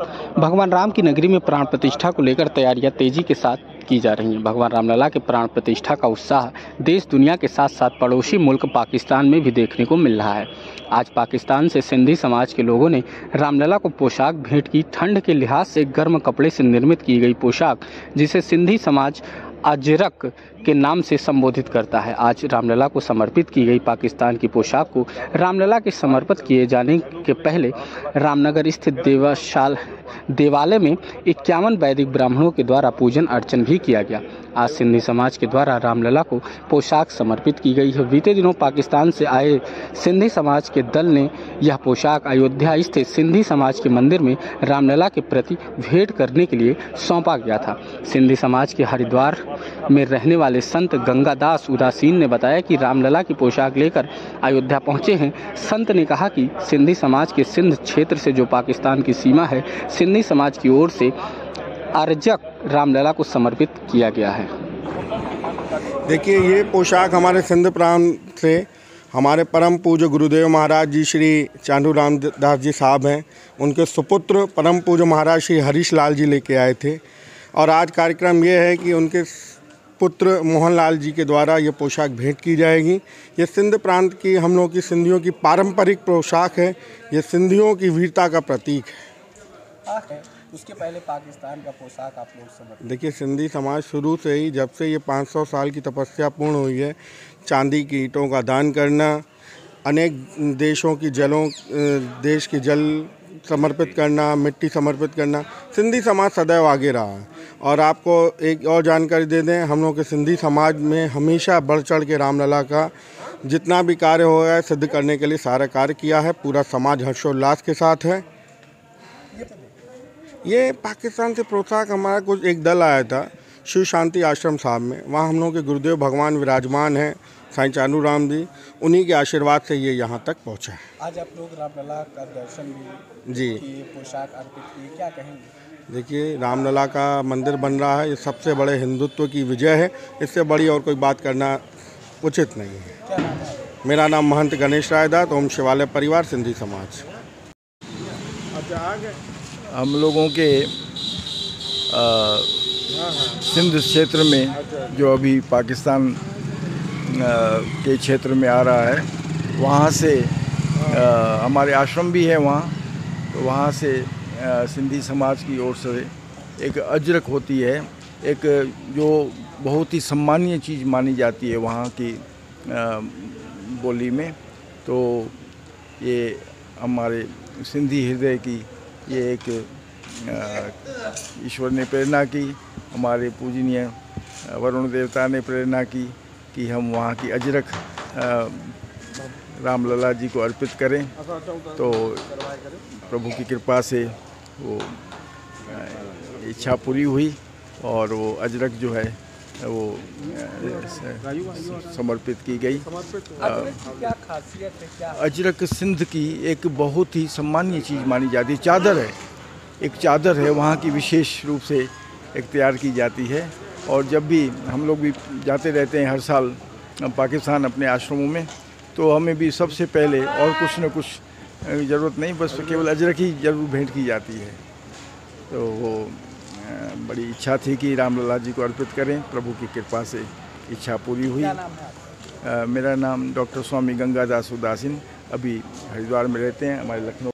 भगवान राम की नगरी में प्राण प्रतिष्ठा को लेकर तैयारियां तेजी के साथ की जा रही हैं। भगवान रामलला के प्राण प्रतिष्ठा का उत्साह देश दुनिया के साथ साथ पड़ोसी मुल्क पाकिस्तान में भी देखने को मिल रहा है। आज पाकिस्तान से सिंधी समाज के लोगों ने रामलला को पोशाक भेंट की। ठंड के लिहाज से गर्म कपड़े से निर्मित की गई पोशाक, जिसे सिंधी समाज अजरक के नाम से संबोधित करता है, आज रामलला को समर्पित की गई पाकिस्तान की पोशाक को रामलला के समर्पित किए जाने के पहले रामनगर स्थित देवालय में 51 वैदिक ब्राह्मणों के द्वारा पूजन अर्चन भी किया गया। आज सिंधी समाज के द्वारा रामलला को पोशाक समर्पित की गई है। बीते दिनों पाकिस्तान से आए सिंधी समाज के दल ने यह पोशाक अयोध्या स्थित सिंधी समाज के मंदिर में रामलला के प्रति भेंट करने के लिए सौंपा गया था। सिंधी समाज के हरिद्वार में रहने वाले संत गंगादास उदासीन ने बताया कि रामलला की पोशाक लेकर अयोध्या पहुंचे हैं। संत ने कहा कि सिंधी समाज के सिंध क्षेत्र से जो पाकिस्तान की सीमा है, सिंधी समाज की ओर से अर्जक रामलला को समर्पित किया गया है। देखिए, ये पोशाक हमारे सिंध प्रांत से हमारे परम पूज्य गुरुदेव महाराज जी श्री चांदू रामदास जी साहब हैं, उनके सुपुत्र परम पूज्य महाराज श्री हरीश लाल जी लेके आए थे। और आज कार्यक्रम ये है कि उनके पुत्र मोहन लाल जी के द्वारा ये पोशाक भेंट की जाएगी। ये सिंध प्रांत की, हम लोगों की सिंधियों की पारंपरिक पोशाक है। ये सिंधियों की वीरता का प्रतीक है। उसके पहले पाकिस्तान का पोशाक आप लोग समझ। देखिए, सिंधी समाज शुरू से ही, जब से ये 500 साल की तपस्या पूर्ण हुई है, चांदी की ईंटों का दान करना, अनेक देशों की देश की जल समर्पित करना, मिट्टी समर्पित करना, सिंधी समाज सदैव आगे रहा है। और आपको एक और जानकारी दे दें, हम लोग के सिंधी समाज में हमेशा बढ़ चढ़ के रामलला का जितना भी कार्य हो गया है सिद्ध करने के लिए सारा कार्य किया है। पूरा समाज हर्षोल्लास के साथ है। ये पाकिस्तान से पोशाक हमारा कुछ एक दल आया था शिव शांति आश्रम साहब में, वहाँ हम लोग के गुरुदेव भगवान विराजमान हैं, साईं चांदू राम जी, उन्हीं के आशीर्वाद से ये यहाँ तक पहुँचा है। आज आप लोग रामलला का दर्शन भी जी, ये पोशाक अर्पित की, क्या कहेंगे? देखिए, रामलला का मंदिर बन रहा है, ये सबसे बड़े हिंदुत्व की विजय है। इससे बड़ी और कोई बात करना उचित नहीं है। क्या नाम है? मेरा नाम महंत गणेश रायदास, ओम शिवालय परिवार, सिंधी समाज। हम लोगों के सिंध क्षेत्र में, जो अभी पाकिस्तान के क्षेत्र में आ रहा है, वहाँ से हमारे आश्रम भी है वहाँ, तो वहाँ से सिंधी समाज की ओर से एक अजरक होती है, एक जो बहुत ही सम्मानीय चीज़ मानी जाती है वहाँ की बोली में। तो ये हमारे सिंधी हृदय की ये एक ईश्वर ने प्रेरणा की, हमारे पूजनीय वरुण देवता ने प्रेरणा की कि हम वहाँ की अजरक रामलला जी को अर्पित करें। तो प्रभु की कृपा से वो इच्छा पूरी हुई और वो अजरक जो है वो समर्पित की गई। क्या खासियत है, क्या? अजरक सिंध की एक बहुत ही सम्मानीय चीज़ मानी जाती है। चादर है, एक चादर है वहाँ की, विशेष रूप से एक तैयार की जाती है। और जब भी हम लोग भी जाते रहते हैं हर साल पाकिस्तान अपने आश्रमों में, तो हमें भी सबसे पहले और कुछ न कुछ ज़रूरत नहीं, बस केवल अजरक ही जरूर भेंट की जाती है। तो वो बड़ी इच्छा थी कि रामलला जी को अर्पित करें, प्रभु की कृपा से इच्छा पूरी हुई। क्या नाम है? मेरा नाम डॉक्टर स्वामी गंगादास उदासीन, अभी हरिद्वार में रहते हैं, हमारे लखनऊ